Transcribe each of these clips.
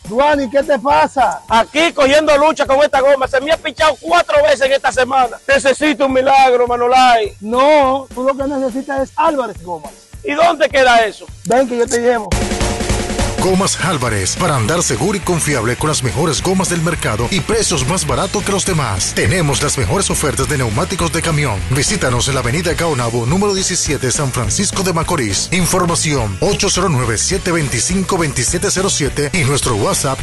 Duani, ¿qué te pasa? Aquí cogiendo lucha con esta goma. Se me ha pichado 4 veces en esta semana. Necesito un milagro, Manolay. No, tú lo que necesitas es Álvarez Gomas. ¿Y dónde queda eso? Ven que yo te llevo. Gomas Álvarez, para andar seguro y confiable con las mejores gomas del mercado y precios más baratos que los demás. Tenemos las mejores ofertas de neumáticos de camión. Visítanos en la avenida Caonabo, número 17, San Francisco de Macorís. Información 809-725-2707 y nuestro WhatsApp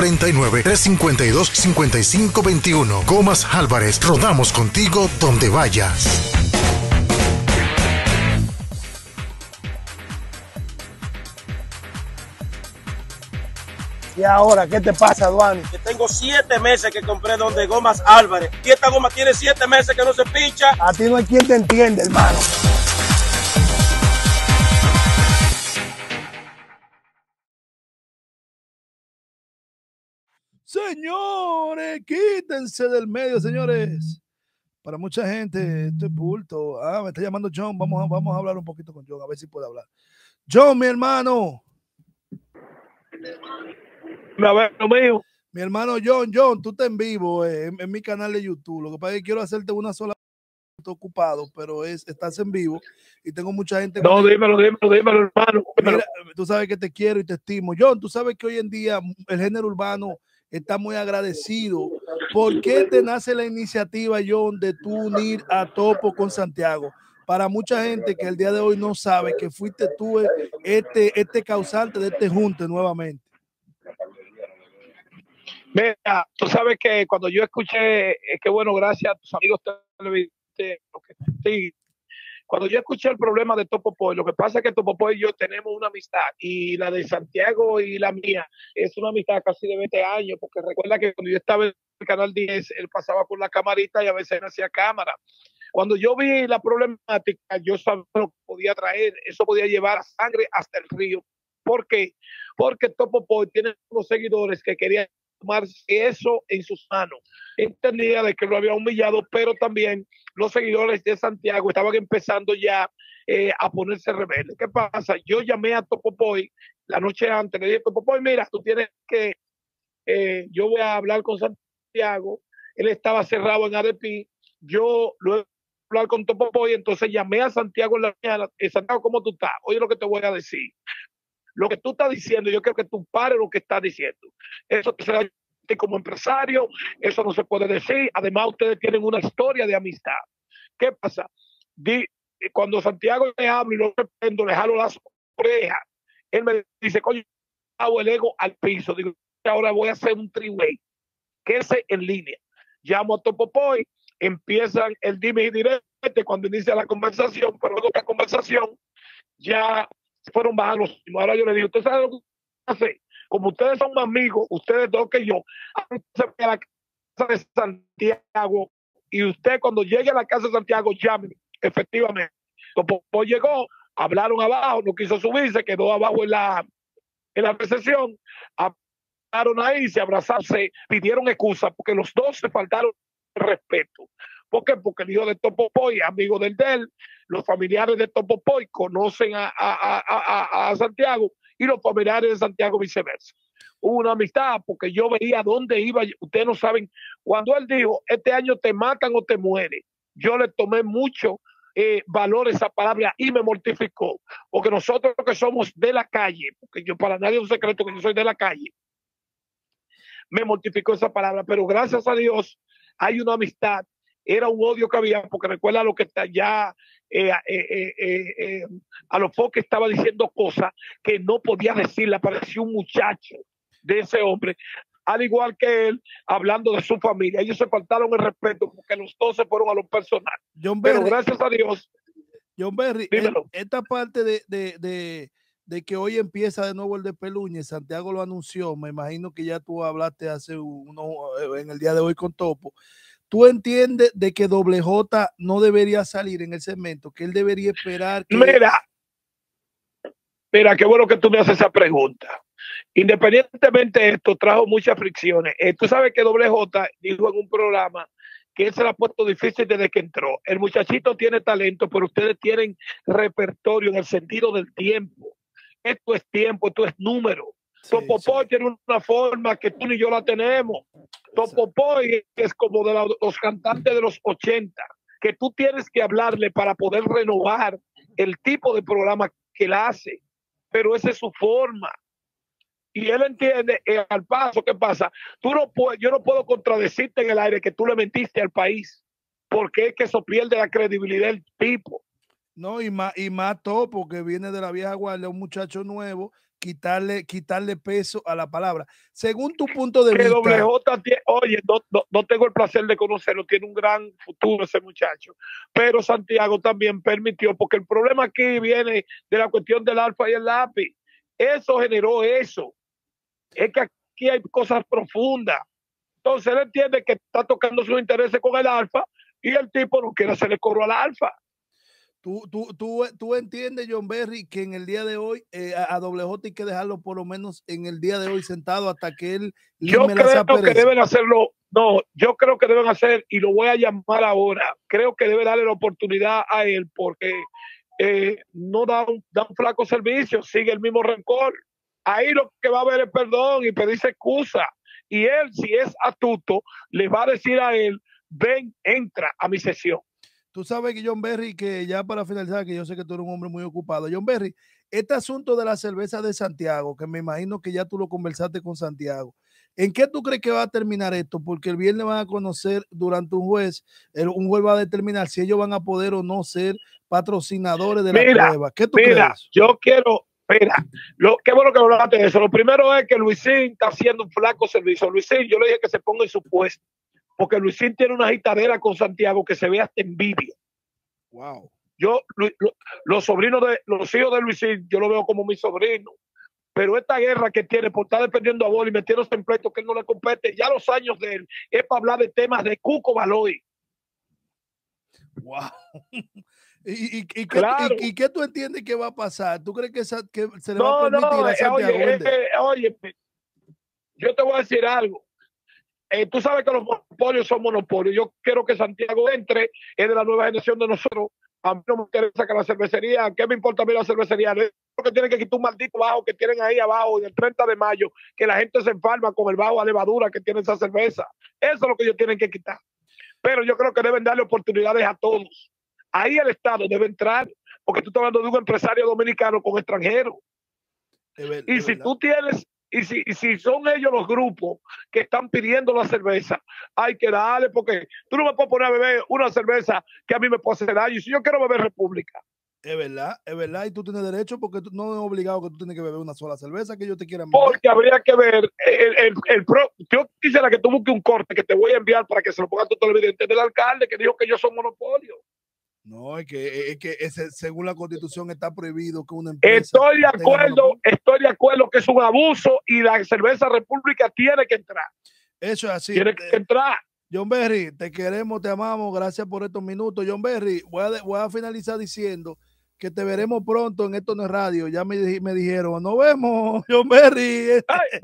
849-352-5521. Gomas Álvarez, rodamos contigo donde vayas. ¿Y ahora qué te pasa, Duani? Que tengo 7 meses que compré donde Gomas Álvarez. Y esta goma tiene 7 meses que no se pincha. A ti no hay quien te entiende, hermano. Señores, quítense del medio, señores. Para mucha gente, esto es bulto. Me está llamando John. Vamos a hablar un poquito con John, a ver si puede hablar. John, mi hermano. A ver, lo mío. Mi hermano John, tú estás en vivo en mi canal de YouTube. Lo que pasa es que quiero hacerte una sola. Estoy ocupado, pero estás en vivo y tengo mucha gente. No, dímelo, hermano. Mira, tú sabes que te quiero y te estimo. John, tú sabes que hoy en día el género urbano está muy agradecido. ¿Por qué te nace la iniciativa, John, de tú unir a Topo con Santiago? Para mucha gente que el día de hoy no sabe que fuiste tú este causante de este junte nuevamente. Mira, tú sabes que cuando yo escuché, que bueno, gracias a tus amigos televidentes, sí, cuando yo escuché el problema de Topo Boy, lo que pasa es que Topo Boy y yo tenemos una amistad, y la de Santiago y la mía es una amistad casi de 20 años, porque recuerda que cuando yo estaba en el Canal 10, él pasaba con la camarita y a veces no hacía cámara. Cuando yo vi la problemática, yo sabía lo que podía traer, eso podía llevar a sangre hasta el río. ¿Por qué? Porque Topo Boy tiene unos seguidores que querían tomar eso en sus manos. Entendía de que lo había humillado, pero también los seguidores de Santiago estaban empezando ya a ponerse rebeldes. ¿Qué pasa? Yo llamé a Topo Boy la noche antes, le dije, Topo Boy, mira, tú tienes que, yo voy a hablar con Santiago. Él estaba cerrado en ADP, yo luego hablar con Topo Boy, entonces llamé a Santiago en la mañana. Santiago, ¿cómo tú estás? Oye lo que te voy a decir. Lo que tú estás diciendo, yo creo que tú pares lo que estás diciendo. Eso te será como empresario, eso no se puede decir. Además, ustedes tienen una historia de amistad. ¿Qué pasa? Cuando Santiago me habla y lo reprendo, le jalo las orejas, él me dice, coño, hago el ego al piso. Digo, ahora voy a hacer un three-way, que es en línea. Llamo a Topo Boy, empiezan el dime y direte cuando inicia la conversación, pero luego la conversación ya fueron bajando. Ahora yo le digo, ¿usted sabe lo que hace? Como ustedes son más amigos, ustedes dos que yo, se a la casa de Santiago, y usted cuando llegue a la casa de Santiago, llame. Efectivamente. Topo llegó, hablaron abajo, no quiso subirse, quedó abajo en la recepción, hablaron ahí, se abrazaron, se pidieron excusa, porque los dos se faltaron el respeto. ¿Por qué? Porque el hijo de Topo Boy es amigo del él, los familiares de Topo Boy conocen a Santiago, y los familiares de Santiago viceversa. Hubo una amistad, porque yo veía dónde iba. Ustedes no saben, cuando él dijo, este año te matan o te mueres, yo le tomé mucho valor esa palabra y me mortificó, porque nosotros que somos de la calle, porque yo para nadie es un secreto que yo soy de la calle, me mortificó esa palabra, pero gracias a Dios hay una amistad. Era un odio que había, porque recuerda lo que está ya, a los pocos estaba diciendo cosas que no podía decirle, parecía un muchacho de ese hombre, al igual que él, hablando de su familia. Ellos se faltaron el respeto porque los dos se fueron a lo personal. Pero gracias a Dios. John Berry, esta parte de que hoy empieza de nuevo el de Peluña, Santiago lo anunció, me imagino que ya tú hablaste en el día de hoy con Topo. ¿Tú entiendes de que Doble J no debería salir en el segmento, que él debería esperar? Mira, qué bueno que tú me haces esa pregunta. Independientemente de esto, trajo muchas fricciones. Tú sabes que Doble J dijo en un programa que él se la ha puesto difícil desde que entró. El muchachito tiene talento, pero ustedes tienen repertorio en el sentido del tiempo. Esto es tiempo, esto es número. Topopoy tiene una forma que tú ni yo la tenemos. Topopoy es como de los cantantes de los 80, que tú tienes que hablarle para poder renovar el tipo de programa que él hace, pero esa es su forma. Y él entiende al paso. ¿Qué pasa? Yo no puedo contradecirte en el aire que tú le mentiste al país, porque es que eso pierde la credibilidad del tipo. No, y más Topo, que viene de la vieja guardia, un muchacho nuevo, quitarle peso a la palabra. Según tu punto de que vista. Doble J, oye, no tengo el placer de conocerlo, tiene un gran futuro ese muchacho, pero Santiago también permitió, porque el problema aquí viene de la cuestión del alfa y el lápiz. Eso generó eso. Es que aquí hay cosas profundas. Entonces él entiende que está tocando sus intereses con el alfa y el tipo no quiere hacerle coro al alfa. Tú entiendes, John Berry, que en el día de hoy a Doble J hay que dejarlo por lo menos en el día de hoy sentado hasta que él lime la aspereza. Yo creo que deben hacerlo. No, yo creo que deben hacer, y lo voy a llamar ahora, creo que debe darle la oportunidad a él, porque no da un flaco servicio, sigue el mismo rencor. Ahí lo que va a haber es perdón y pedirse excusa. Y él, si es astuto, le va a decir a él, ven, entra a mi sesión. Tú sabes que John Berry, que ya para finalizar, que yo sé que tú eres un hombre muy ocupado. John Berry, este asunto de la cerveza de Santiago, que me imagino que ya tú lo conversaste con Santiago, ¿en qué tú crees que va a terminar esto? Porque el viernes van a conocer durante un juez va a determinar si ellos van a poder o no ser patrocinadores de la prueba. ¿Qué tú crees? Yo quiero, qué bueno que hablaste de eso. Lo primero es que Luisín está haciendo un flaco servicio. Luisín, yo le dije que se ponga en su puesto, porque Luisín tiene una agitadera con Santiago que se ve hasta envidia. Wow. Yo, los hijos de Luisín, yo lo veo como mi sobrino. Pero esta guerra que tiene por estar dependiendo a Boli y metiéndose en pleito que él no le compete, ya los años de él es para hablar de temas de Cuco Baloy. Wow. ¿Y qué tú entiendes que va a pasar? ¿Tú crees que se le va a permitir a Santiago vender? Oye, yo te voy a decir algo. Tú sabes que los monopolios son monopolios. Yo quiero que Santiago entre, es de la nueva generación de nosotros. A mí no me interesa que la cervecería, ¿qué me importa a mí la cervecería? Que tienen que quitar un maldito bajo que tienen ahí abajo y el 30 de mayo, que la gente se enferma con el bajo a levadura que tiene esa cerveza. Eso es lo que ellos tienen que quitar. Pero yo creo que deben darle oportunidades a todos. Ahí el Estado debe entrar, porque tú estás hablando de un empresario dominicano con extranjero. Y si tú tienes, y si son ellos los grupos que están pidiendo la cerveza, hay que darle, porque tú no me puedes poner a beber una cerveza que a mí me puede hacer daño. Y si yo quiero beber República. Es verdad, y tú tienes derecho, porque no es obligado que tú tienes que beber una sola cerveza que ellos te quieran beber. Porque habría que ver, yo quisiera que tú busques un corte que te voy a enviar para que se lo pongan tu televidente del alcalde que dijo que ellos son monopolio. No, es que según la Constitución está prohibido que una empresa... Estoy de acuerdo que es un abuso y la cerveza República tiene que entrar. Eso es así. Tiene que entrar. John Berry, te queremos, te amamos, gracias por estos minutos. John Berry, voy a finalizar diciendo que te veremos pronto en Esto No es Radio. Ya me dijeron, nos vemos, John Berry.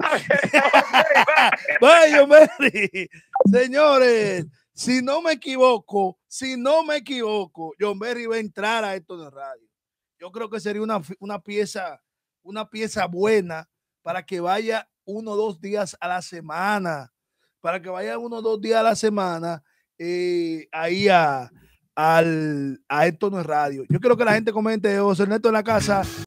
Bye, John Berry. Señores, si no me equivoco, John Berry va a entrar a Esto No es Radio. Yo creo que sería una pieza buena para que vaya 1 o 2 días a la semana. Para que vaya 1 o 2 días a la semana ahí a Esto No es Radio. Yo quiero que la gente comente, José Ernesto en la casa,